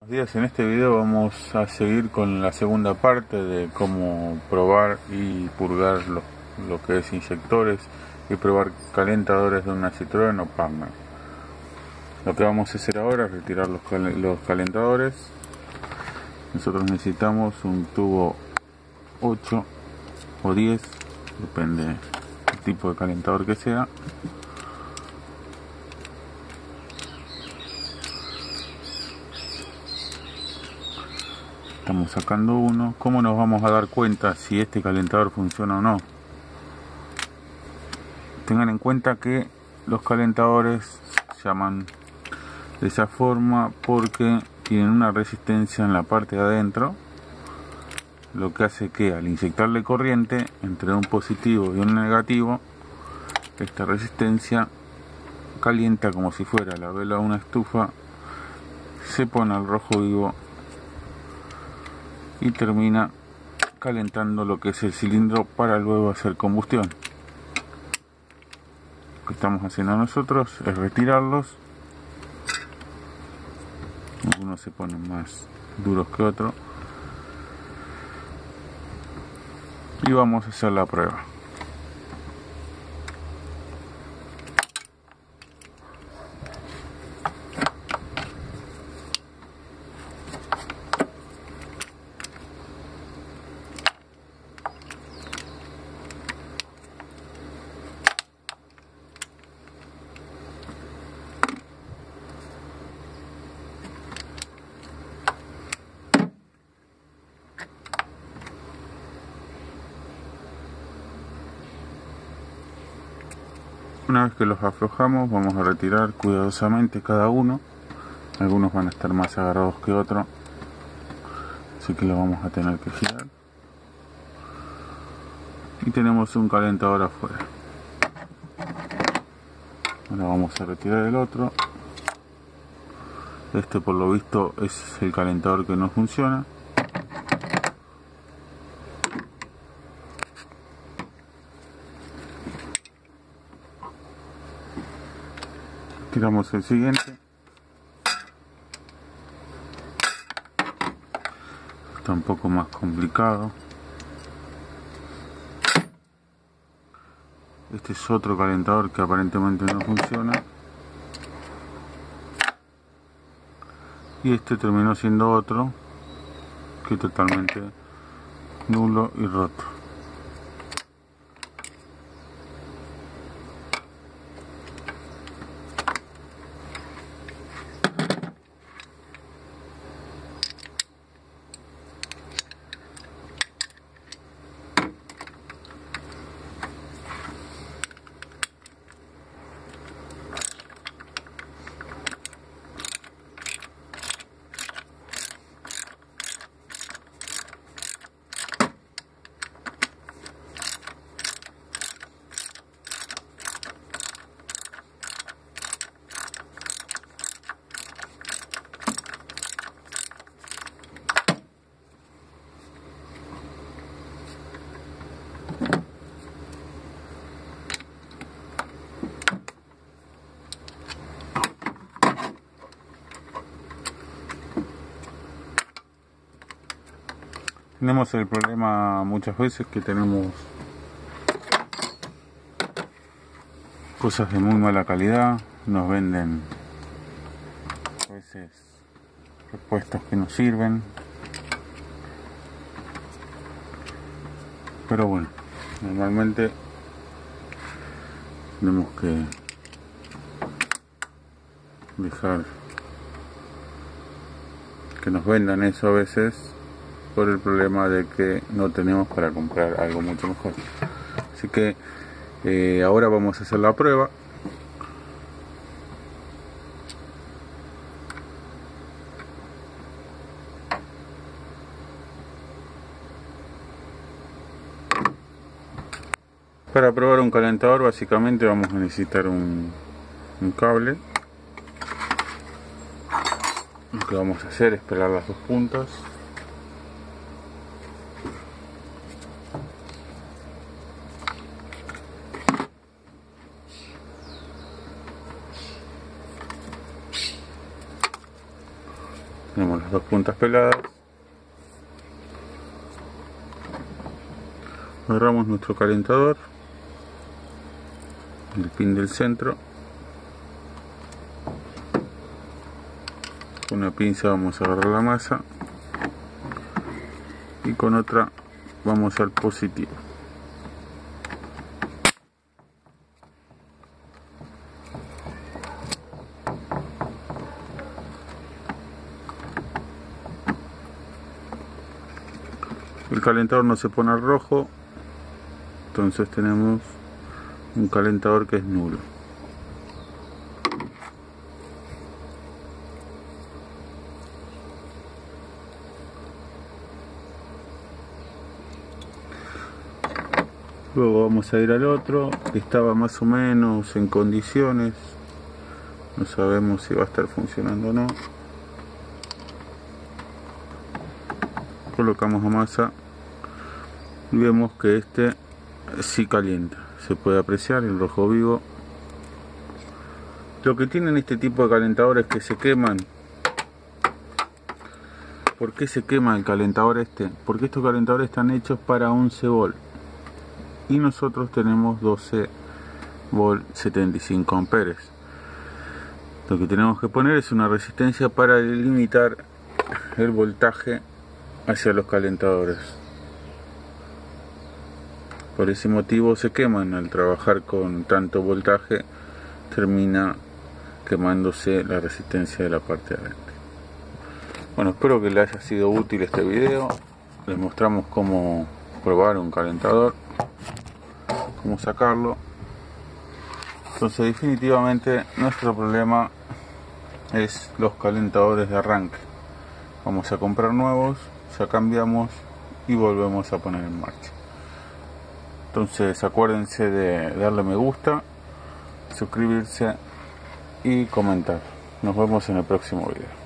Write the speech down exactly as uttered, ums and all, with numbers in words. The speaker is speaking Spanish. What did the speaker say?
Buenos días, en este video vamos a seguir con la segunda parte de cómo probar y purgar lo, lo que es inyectores y probar calentadores de una Citroën o Pagna. Lo que vamos a hacer ahora es retirar los, cal los calentadores. Nosotros necesitamos un tubo ocho o diez, depende del tipo de calentador que sea. Estamos sacando uno. ¿Cómo nos vamos a dar cuenta si este calentador funciona o no? Tengan en cuenta que los calentadores se llaman de esa forma porque tienen una resistencia en la parte de adentro, lo que hace que al inyectarle corriente entre un positivo y un negativo, esta resistencia calienta como si fuera la vela de una estufa, se pone al rojo vivo y termina calentando lo que es el cilindro para luego hacer combustión. Lo que estamos haciendo nosotros es retirarlos. Algunos se ponen más duros que otros y vamos a hacer la prueba. Una vez que los aflojamos, vamos a retirar cuidadosamente cada uno. Algunos van a estar más agarrados que otros, así que lo vamos a tener que girar. Y tenemos un calentador afuera. Ahora vamos a retirar el otro. Este, por lo visto, es el calentador que no funciona. Tiramos el siguiente. Está un poco más complicado. Este es otro calentador que aparentemente no funciona. Y este terminó siendo otro que totalmente nulo y roto. Tenemos el problema muchas veces que tenemos cosas de muy mala calidad, nos venden a veces repuestos que no sirven, pero bueno, normalmente tenemos que dejar que nos vendan eso a veces, por el problema de que no tenemos para comprar algo mucho mejor. Así que eh, ahora vamos a hacer la prueba. Para probar un calentador básicamente vamos a necesitar un, un cable. Lo que vamos a hacer es pelar las dos puntas. Tenemos las las dos puntas peladas. Agarramos nuestro calentador, el pin del centro, con una pinza vamos a agarrar la masa y con otra vamos al positivo. El calentador no se pone al rojo, entonces tenemos un calentador que es nulo. Luego vamos a ir al otro, que estaba más o menos en condiciones. No sabemos si va a estar funcionando o no. Colocamos la masa y vemos que este sí calienta, se puede apreciar el rojo vivo. Lo que tienen este tipo de calentadores que se queman. ¿Por qué se quema el calentador este? Porque estos calentadores están hechos para once volt y nosotros tenemos doce volt, setenta y cinco amperes. Lo que tenemos que poner es una resistencia para limitar el voltaje hacia los calentadores. Por ese motivo se queman. Al trabajar con tanto voltaje termina quemándose la resistencia de la parte de adentro. Bueno, espero que les haya sido útil este video. Les mostramos cómo probar un calentador, cómo sacarlo. Entonces definitivamente nuestro problema es los calentadores de arranque. Vamos a comprar nuevos, ya cambiamos y volvemos a poner en marcha. Entonces acuérdense de darle me gusta, suscribirse y comentar. Nos vemos en el próximo video.